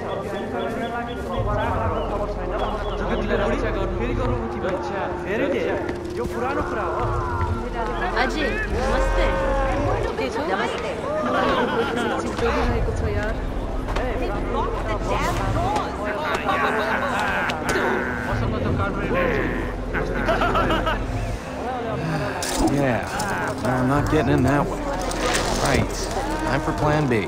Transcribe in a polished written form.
यो पुरानो कुरा हो अजी नमस्ते के छौ नमस्ते जोडिरहेको छ यार Yeah, no, I'm not getting in that way. Right, time for plan B.